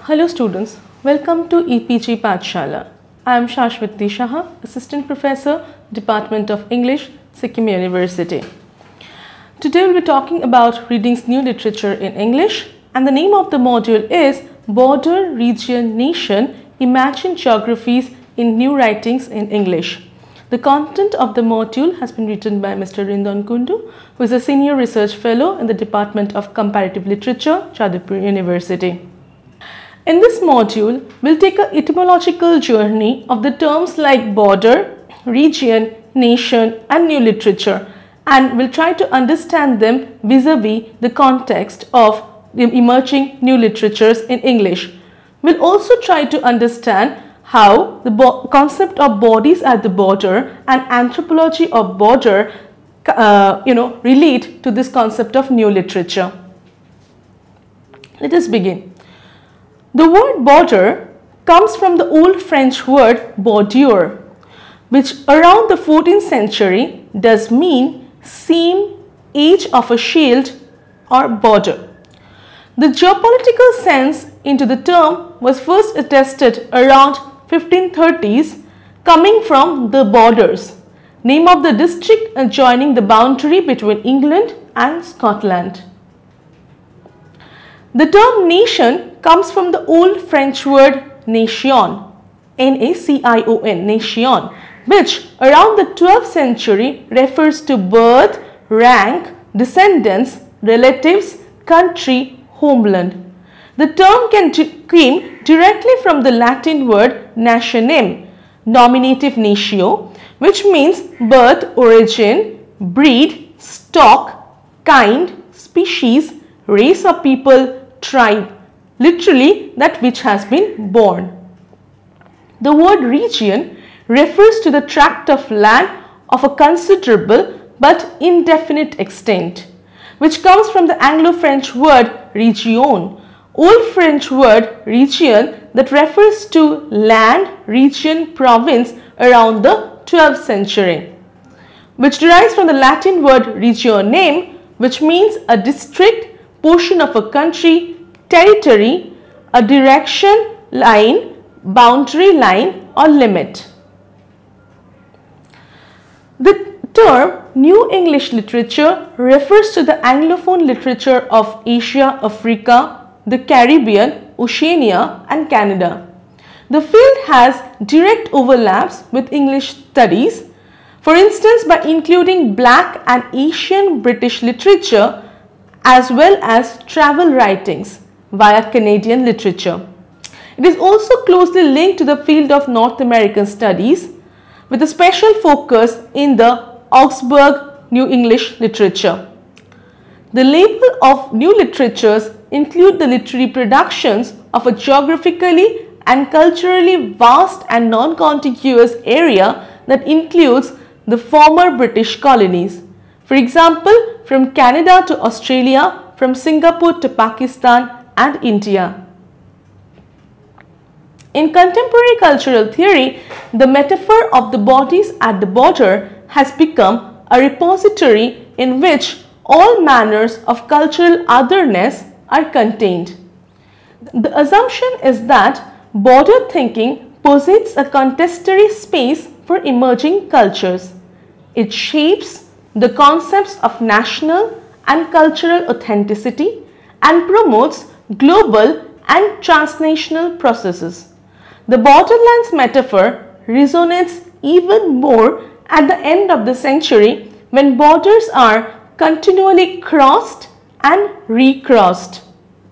Hello students, welcome to EPG Pathshala. I am Shashwati Shah, Assistant Professor, Department of English, Sikkim University. Today we will be talking about readings new literature in English, and the name of the module is Border, Region, Nation, Imagine Geographies in New Writings in English. The content of the module has been written by Mr. Rindon Kundu, who is a Senior Research Fellow in the Department of Comparative Literature, Jadavpur University. In this module, we'll take an etymological journey of the terms like border, region, nation and new literature, and we'll try to understand them vis-a-vis the context of the emerging new literatures in English. We'll also try to understand how the concept of bodies at the border and anthropology of border relate to this concept of new literature. Let us begin. The word border comes from the old French word bordure, which around the 14th century does mean seam, edge of a shield or border. The geopolitical sense into the term was first attested around 1530s, coming from the Borders, name of the district adjoining the boundary between England and Scotland. The term nation comes from the old French word nation, N-A-C-I-O-N, nation, which around the 12th century refers to birth, rank, descendants, relatives, country, homeland. The term came directly from the Latin word nationem, nominative natio, which means birth, origin, breed, stock, kind, species, race of people, tribe, literally that which has been born. The word region refers to the tract of land of a considerable but indefinite extent, which comes from the Anglo-French word region, Old French word region that refers to land, region, province around the 12th century, which derives from the Latin word regionem, which means a district, portion of a country, territory, a direction, line, boundary line or limit. The term New English Literature refers to the Anglophone literature of Asia, Africa, the Caribbean, Oceania and Canada. The field has direct overlaps with English studies, for instance by including Black and Asian British literature as well as travel writings via Canadian literature. It is also closely linked to the field of North American studies with a special focus in the Augsburg New English Literature. The label of new literatures include the literary productions of a geographically and culturally vast and non-contiguous area that includes the former British colonies. For example, from Canada to Australia, from Singapore to Pakistan and India. In contemporary cultural theory, the metaphor of the bodies at the border has become a repository in which all manners of cultural otherness are contained. The assumption is that border thinking posits a contestatory space for emerging cultures. It shapes the concepts of national and cultural authenticity and promotes global and transnational processes. The borderlands metaphor resonates even more at the end of the century when borders are continually crossed and recrossed.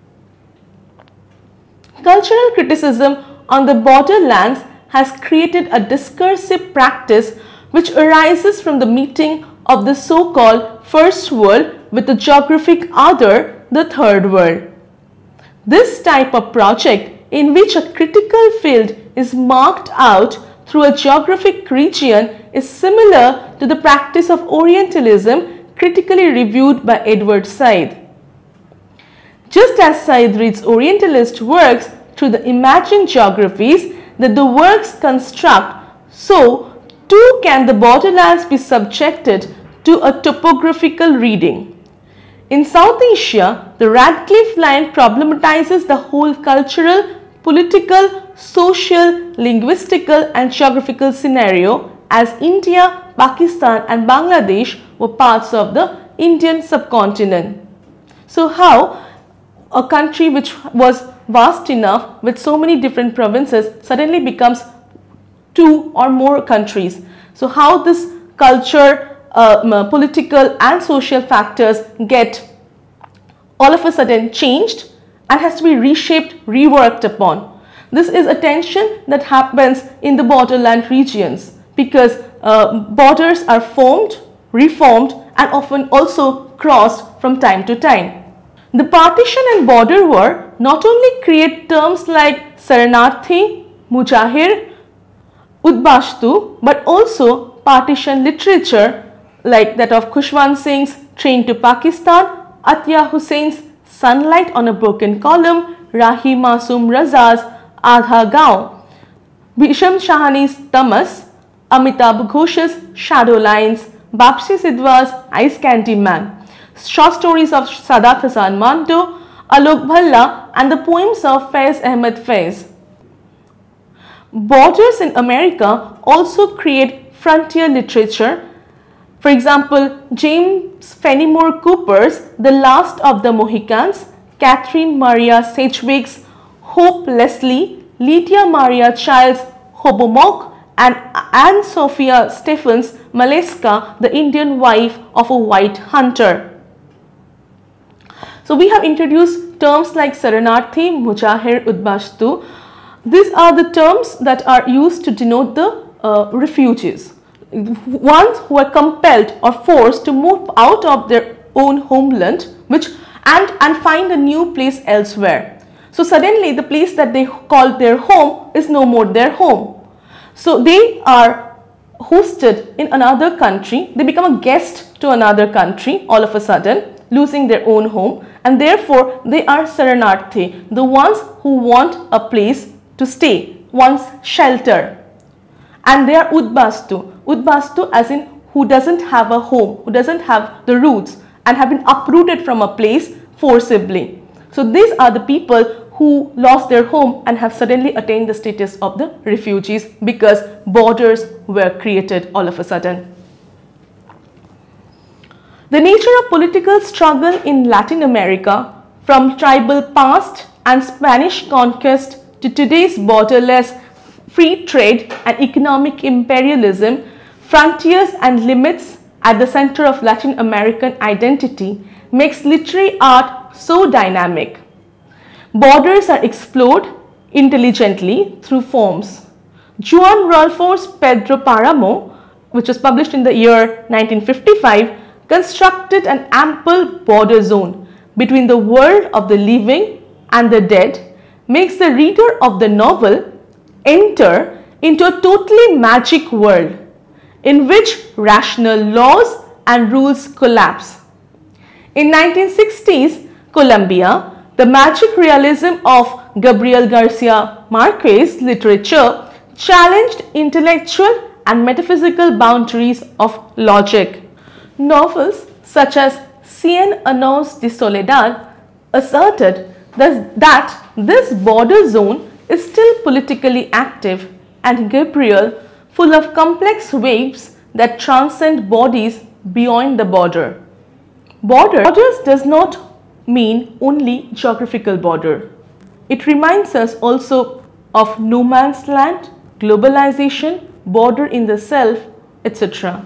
Cultural criticism on the borderlands has created a discursive practice which arises from the meeting of the so-called First World with the geographic other, the Third World. This type of project in which a critical field is marked out through a geographic region is similar to the practice of Orientalism critically reviewed by Edward Said. Just as Said reads Orientalist works through the imagined geographies that the works construct, so too can the borderlands be subjected to a topographical reading. In South Asia, the Radcliffe line problematizes the whole cultural, political, social, linguistical and geographical scenario as India, Pakistan and Bangladesh were parts of the Indian subcontinent. So how a country which was vast enough with so many different provinces suddenly becomes two or more countries. So how this culture, political and social factors get all of a sudden changed and has to be reshaped, reworked upon. This is a tension that happens in the borderland regions because borders are formed, reformed and often also crossed from time to time. The partition and border war not only create terms like Saranarthi, Mujahir, Udbashtu, but also partition literature like that of Khushwant Singh's Train to Pakistan, Atiyah Hussein's Sunlight on a Broken Column, Rahi Masoom Raza's Adha Gaon, Bhisham Shahani's Tamas, Amitabh Ghosh's Shadow Lines, Bapsi Sidhwa's Ice Candy Man, short stories of Sadat Hasan Manto, Alok Bhalla and the poems of Faiz Ahmed Faiz. Borders in America also create frontier literature. For example, James Fenimore Cooper's The Last of the Mohicans, Catherine Maria Sedgwick's Hope Leslie, Lydia Maria Child's Hobomok and Anne Sophia Stephens' Maleska, the Indian wife of a white hunter. So we have introduced terms like Saranarthi, Mujahir, Udbashtu. These are the terms that are used to denote the refugees, ones who are compelled or forced to move out of their own homeland and find a new place elsewhere. So suddenly the place that they called their home is no more their home. So they are hosted in another country, they become a guest to another country all of a sudden, losing their own home, and therefore they are Saranarthi, the ones who want a place to stay, wants shelter. And they are Udbastu, Udbastu as in who doesn't have a home, who doesn't have the roots and have been uprooted from a place forcibly. So these are the people who lost their home and have suddenly attained the status of the refugees because borders were created all of a sudden. The nature of political struggle in Latin America, from tribal past and Spanish conquest to today's borderless free trade and economic imperialism, frontiers and limits at the center of Latin American identity makes literary art so dynamic. Borders are explored intelligently through forms. Juan Rulfo's Pedro Paramo, which was published in the year 1955, constructed an ample border zone between the world of the living and the dead, makes the reader of the novel enter into a totally magic world in which rational laws and rules collapse. In 1960s Colombia, the magic realism of Gabriel Garcia Marquez's literature challenged intellectual and metaphysical boundaries of logic. Novels such as Cien Años de Soledad asserted that this border zone is still politically active, and Gabriel, full of complex waves that transcend bodies beyond the border. Borders does not mean only geographical border. It reminds us also of no man's land, globalization, border in the self, etc.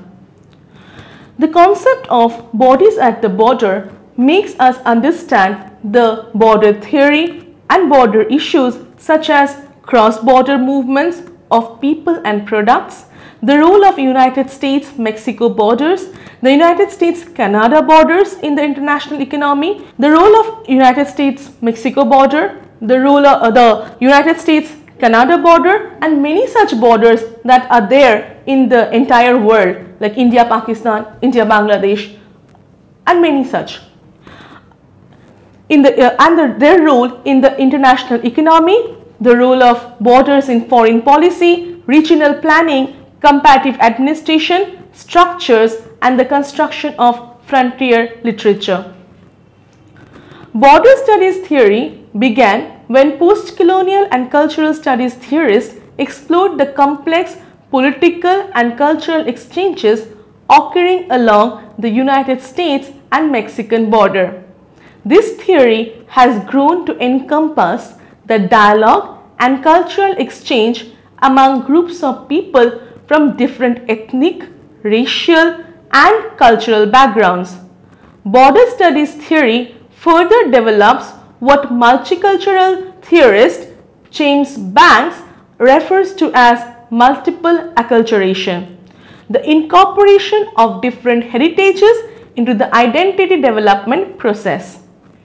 The concept of bodies at the border makes us understand the border theory and border issues such as cross-border movements of people and products, the role of United States-Mexico borders, the United States-Canada borders in the international economy, the role of United States-Mexico border, the role of the United States-Canada border, and many such borders that are there in the entire world like India, Pakistan, India, Bangladesh, and many such. Their role in the international economy, the role of borders in foreign policy, regional planning, comparative administration, structures, and the construction of frontier literature. Border studies theory began when post-colonial and cultural studies theorists explored the complex political and cultural exchanges occurring along the United States and Mexican border. This theory has grown to encompass the dialogue and cultural exchange among groups of people from different ethnic, racial, and cultural backgrounds. Border studies theory further develops what multicultural theorist James Banks refers to as multiple acculturation, the incorporation of different heritages into the identity development process.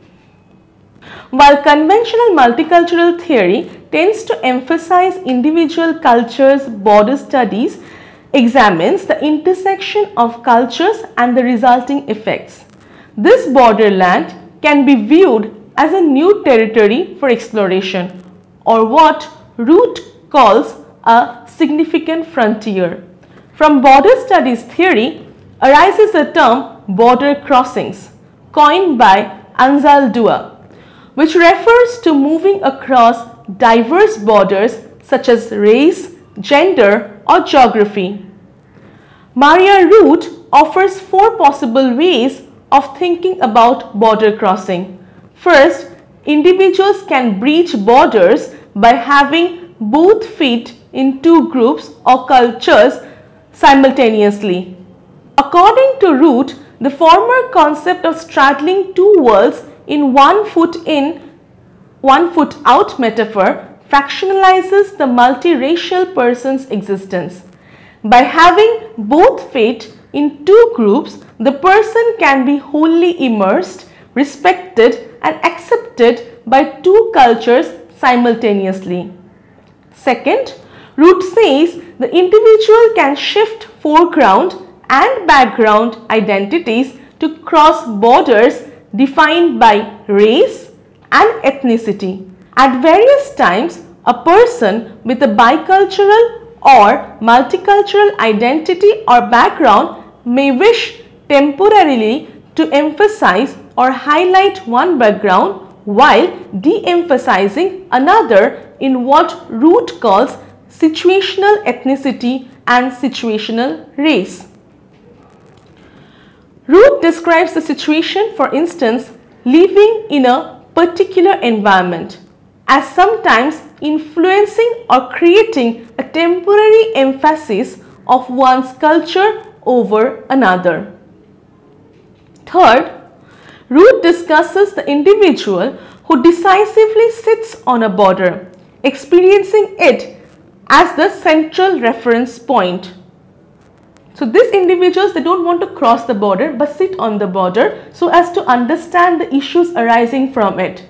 While conventional multicultural theory tends to emphasize individual cultures, border studies examines the intersection of cultures and the resulting effects. This borderland can be viewed as a new territory for exploration, or what Root calls a significant frontier. From border studies theory arises the term border crossings, coined by Anzaldúa, which refers to moving across diverse borders such as race, gender, or geography. Maria Root offers four possible ways of thinking about border crossing. First, individuals can breach borders by having both feet in two groups or cultures simultaneously. According to Root, the former concept of straddling two worlds in 1 foot in, 1 foot out metaphor fractionalizes the multiracial person's existence. By having both feet in two groups, the person can be wholly immersed, respected, and accepted by two cultures simultaneously. Second, Root says the individual can shift foreground and background identities to cross borders defined by race and ethnicity. At various times, a person with a bicultural or multicultural identity or background may wish temporarily to emphasize or highlight one background while de-emphasizing another in what Root calls situational ethnicity and situational race. Root describes the situation, for instance, living in a particular environment, as sometimes influencing or creating a temporary emphasis of one's culture over another. Third, Root discusses the individual who decisively sits on a border, experiencing it as the central reference point. So these individuals, they don't want to cross the border but sit on the border so as to understand the issues arising from it.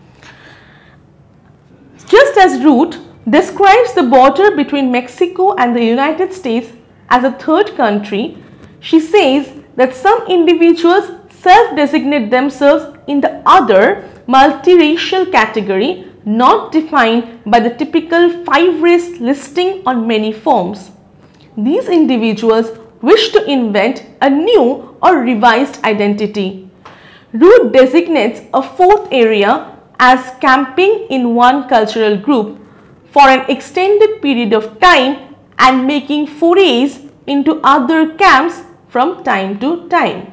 Just as Root describes the border between Mexico and the United States as a third country, she says that some individuals self-designate themselves in the other multiracial category, not defined by the typical 5-race listing on many forms. These individuals wish to invent a new or revised identity. Root designates a fourth area as camping in one cultural group for an extended period of time and making forays into other camps from time to time.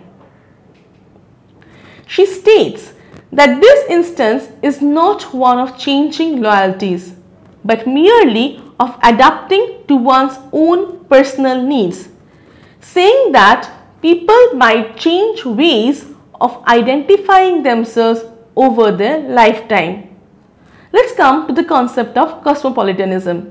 She states that this instance is not one of changing loyalties, but merely of adapting to one's own personal needs, saying that people might change ways of identifying themselves over their lifetime. Let's come to the concept of cosmopolitanism.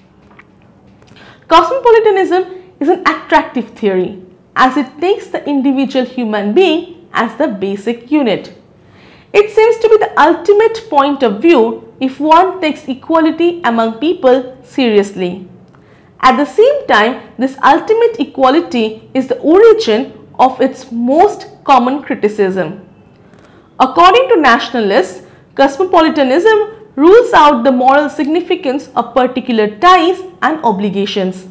Cosmopolitanism is an attractive theory as it takes the individual human being as the basic unit. It seems to be the ultimate point of view if one takes equality among people seriously. At the same time, this ultimate equality is the origin of its most common criticism. According to nationalists, cosmopolitanism rules out the moral significance of particular ties and obligations.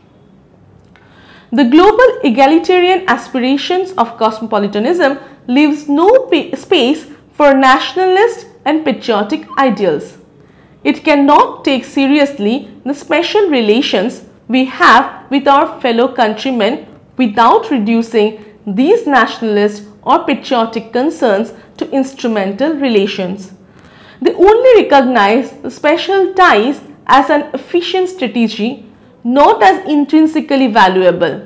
The global egalitarian aspirations of cosmopolitanism leaves no space for nationalist and patriotic ideals. It cannot take seriously the special relations we have with our fellow countrymen without reducing these nationalist or patriotic concerns to instrumental relations. They only recognize the special ties as an efficient strategy, not as intrinsically valuable.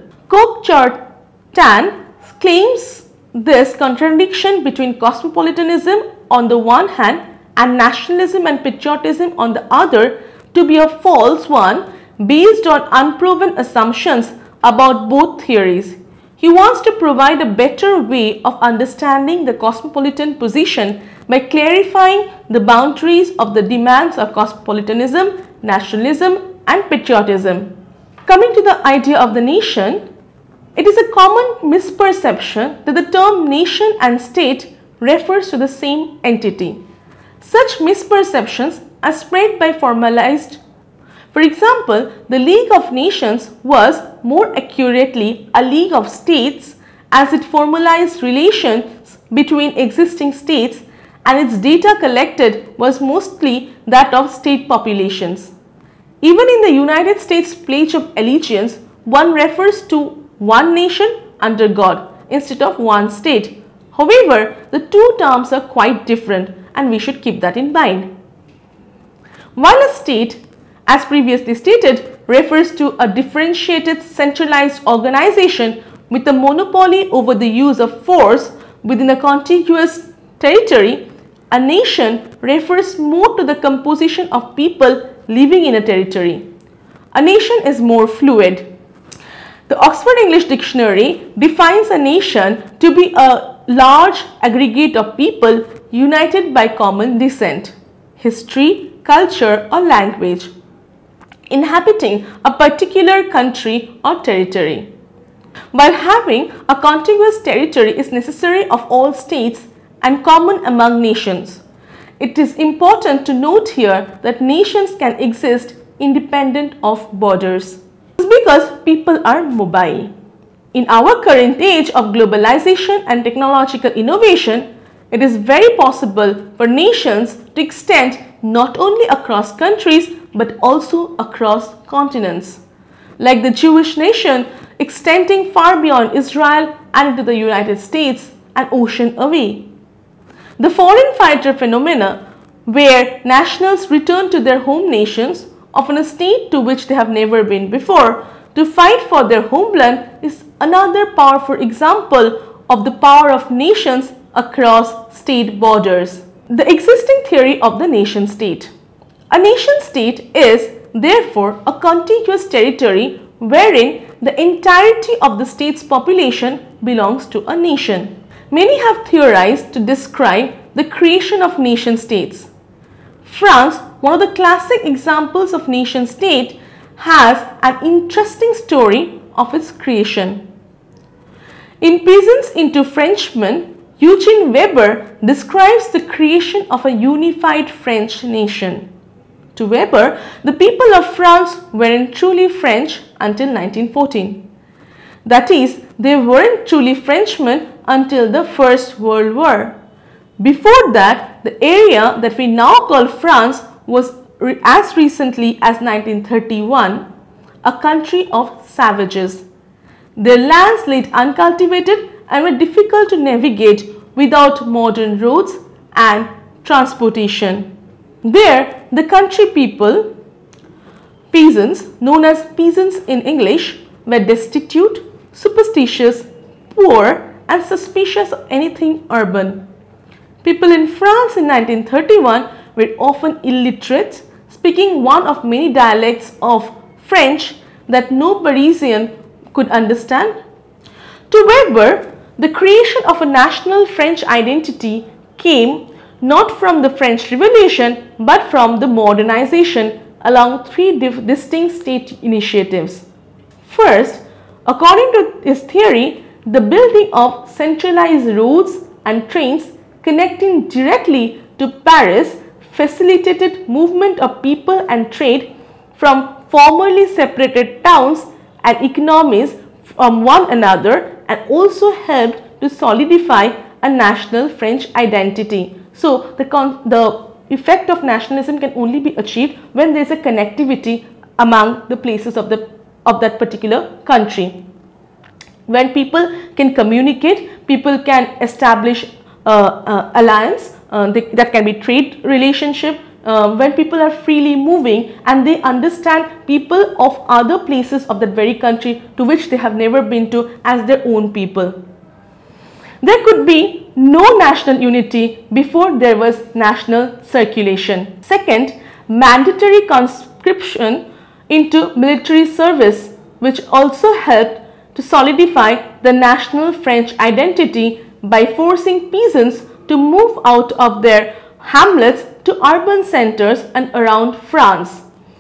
Tan claims this contradiction between cosmopolitanism on the one hand and nationalism and patriotism on the other to be a false one based on unproven assumptions about both theories. He wants to provide a better way of understanding the cosmopolitan position by clarifying the boundaries of the demands of cosmopolitanism, nationalism, and patriotism. Coming to the idea of the nation, it is a common misperception that the term nation and state refers to the same entity. Such misperceptions are spread by formalized. For example, the League of Nations was more accurately a league of states as it formalized relations between existing states and its data collected was mostly that of state populations. Even in the United States Pledge of Allegiance, one refers to one nation under God instead of one state. However, the two terms are quite different and we should keep that in mind. While a state, as previously stated, refers to a differentiated centralized organization with a monopoly over the use of force within a contiguous territory, a nation refers more to the composition of people living in a territory. A nation is more fluid. The Oxford English Dictionary defines a nation to be a large aggregate of people united by common descent, history, culture, or language, inhabiting a particular country or territory. While having a contiguous territory is necessary of all states and common among nations, it is important to note here that nations can exist independent of borders. This is because people are mobile. In our current age of globalization and technological innovation, it is very possible for nations to extend not only across countries but also across continents, like the Jewish nation extending far beyond Israel and into the United States, an ocean away. The foreign fighter phenomena, where nationals return to their home nations, often a state to which they have never been before, to fight for their homeland, is another powerful example of the power of nations across state borders. The existing theory of the nation state. A nation state is therefore a contiguous territory wherein the entirety of the state's population belongs to a nation. Many have theorized to describe the creation of nation states. France, one of the classic examples of nation state, has an interesting story of its creation. In Peasants into Frenchmen, Eugene Weber describes the creation of a unified French nation. To Weber, the people of France weren't truly French until 1914. That is, they weren't truly Frenchmen until the First World War. Before that, the area that we now call France was as recently as 1931 a country of savages. Their lands lay uncultivated and were difficult to navigate without modern roads and transportation. There, the country people, peasants, known as peasants in English, were destitute, superstitious, poor, and suspicious of anything urban. People in France in 1931 were often illiterate, speaking one of many dialects of French that no Parisian could understand. To Weber, the creation of a national French identity came not from the French Revolution but from the modernization along three distinct state initiatives. First, according to his theory, the building of centralized roads and trains connecting directly to Paris facilitated movement of people and trade from formerly separated towns and economies from one another, and also helped to solidify a national French identity So the effect of nationalism can only be achieved when there is a connectivity among the places of that particular country. When people can communicate, people can establish alliance, that can be trade relationship. When people are freely moving and they understand people of other places of that very country to which they have never been to as their own people. There could be no national unity before there was national circulation. Second, mandatory conscription into military service, which also helped to solidify the national French identity by forcing peasants to move out of their hamlets to urban centers and around France,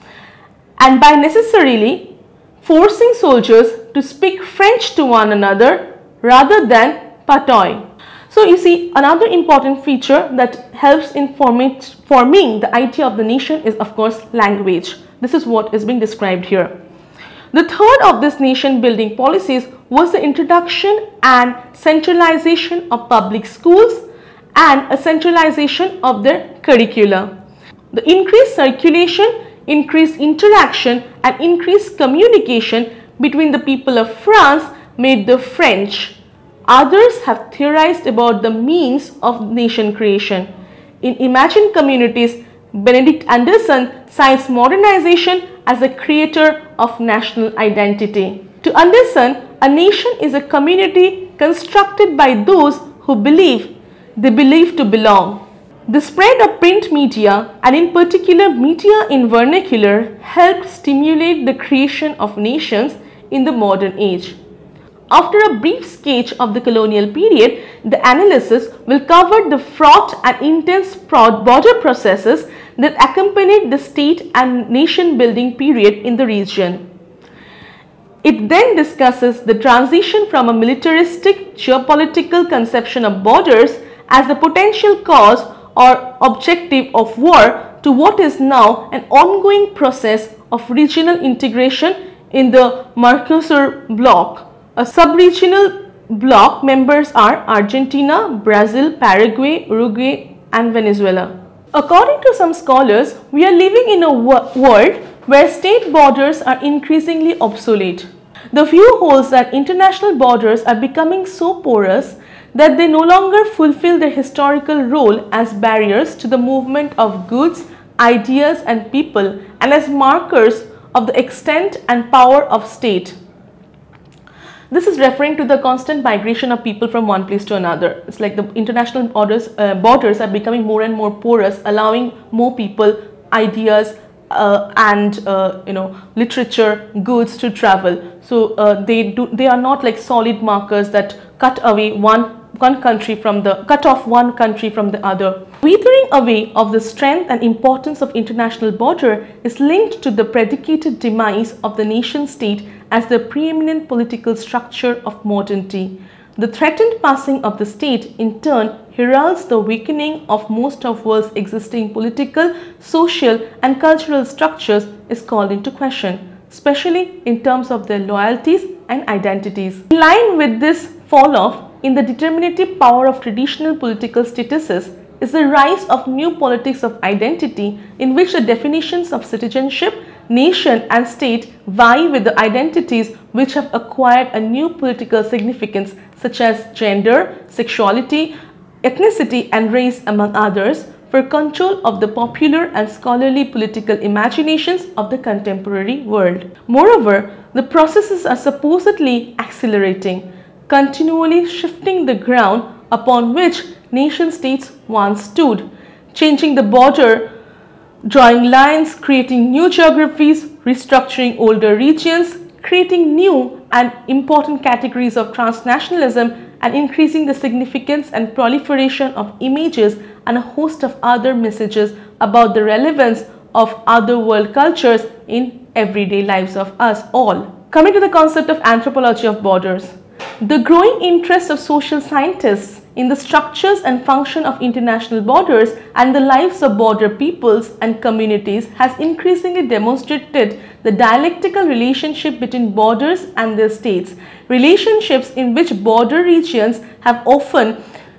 and by necessarily forcing soldiers to speak French to one another rather than patois. So you see, another important feature that helps in forming the idea of the nation is of course language. This is what is being described here. The third of this nation building policies was the introduction and centralization of public schools and a centralization of their curricula. The increased circulation, increased interaction and increased communication between the people of France made the French. Others have theorized about the means of nation creation. In Imagined Communities, Benedict Anderson cites modernization as a creator of national identity. To Anderson, a nation is a community constructed by those who believe they believe to belong. The spread of print media, and in particular media in vernacular, helped stimulate the creation of nations in the modern age. After a brief sketch of the colonial period, the analysis will cover the fraught and intense border processes that accompanied the state and nation building period in the region. It then discusses the transition from a militaristic geopolitical conception of borders as the potential cause or objective of war to what is now an ongoing process of regional integration in the Mercosur bloc. A sub-regional bloc members are Argentina, Brazil, Paraguay, Uruguay and Venezuela. According to some scholars, we are living in a world where state borders are increasingly obsolete. The view holds that international borders are becoming so porous that they no longer fulfill their historical role as barriers to the movement of goods, ideas and people, and as markers of the extent and power of state. This is referring to the constant migration of people from one place to another. It's like the international borders are becoming more and more porous, allowing more people, ideas and literature, goods to travel. So they are not like solid markers that cut off one country from the other. Withering away of the strength and importance of international border is linked to the predicated demise of the nation state as the preeminent political structure of modernity. The threatened passing of the state in turn heralds the weakening of most of the world's existing political, social and cultural structures is called into question, especially in terms of their loyalties and identities. In line with this fall-off in the determinative power of traditional political statuses is the rise of new politics of identity in which the definitions of citizenship, nation and state vie with the identities which have acquired a new political significance such as gender, sexuality, ethnicity and race among others for control of the popular and scholarly political imaginations of the contemporary world. Moreover, the processes are supposedly accelerating, continually shifting the ground upon which nation states once stood, changing the border, drawing lines, creating new geographies, restructuring older regions, creating new and important categories of transnationalism and increasing the significance and proliferation of images and a host of other messages about the relevance of other world cultures in everyday lives of us all. Coming to the concept of anthropology of borders. The growing interest of social scientists in the structures and function of international borders and the lives of border peoples and communities has increasingly demonstrated the dialectical relationship between borders and their states, relationships in which border regions have often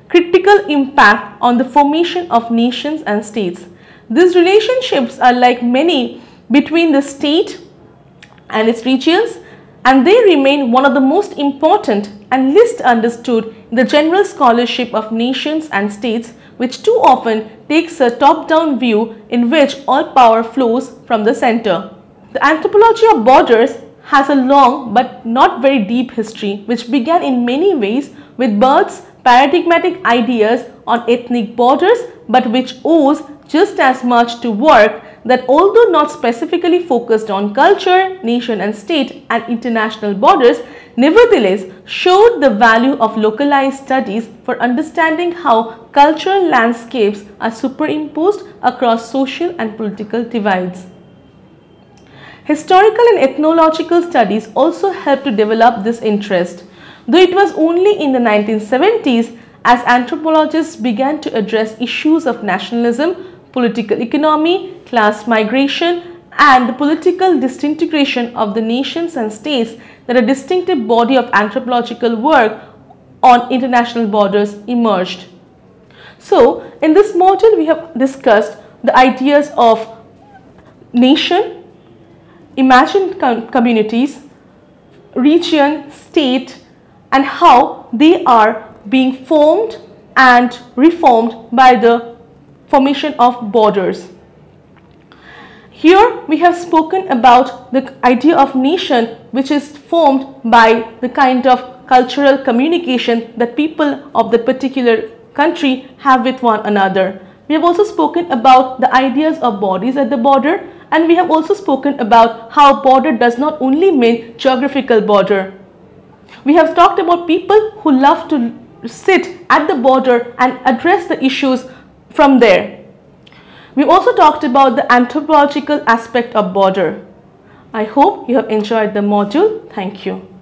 critical impact on the formation of nations and states. These relationships are like many between the state and its regions, and they remain one of the most important and least understood in the general scholarship of nations and states, which too often takes a top-down view in which all power flows from the center. The anthropology of borders has a long but not very deep history, which began in many ways with Barth's paradigmatic ideas on ethnic borders, but which owes just as much to work that, although not specifically focused on culture, nation and state and international borders, nevertheless showed the value of localized studies for understanding how cultural landscapes are superimposed across social and political divides. Historical and ethnological studies also helped to develop this interest, though it was only in the 1970s as anthropologists began to address issues of nationalism, political economy, class migration, and the political disintegration of the nations and states that a distinctive body of anthropological work on international borders emerged. So, in this module we have discussed the ideas of nation, imagined communities, region, state, and how they are being formed and reformed by the formation of borders. Here we have spoken about the idea of nation, which is formed by the kind of cultural communication that people of the particular country have with one another. We have also spoken about the ideas of bodies at the border, and we have also spoken about how border does not only mean geographical border. We have talked about people who love to sit at the border and address the issues from there. We also talked about the anthropological aspect of border. I hope you have enjoyed the module. Thank you.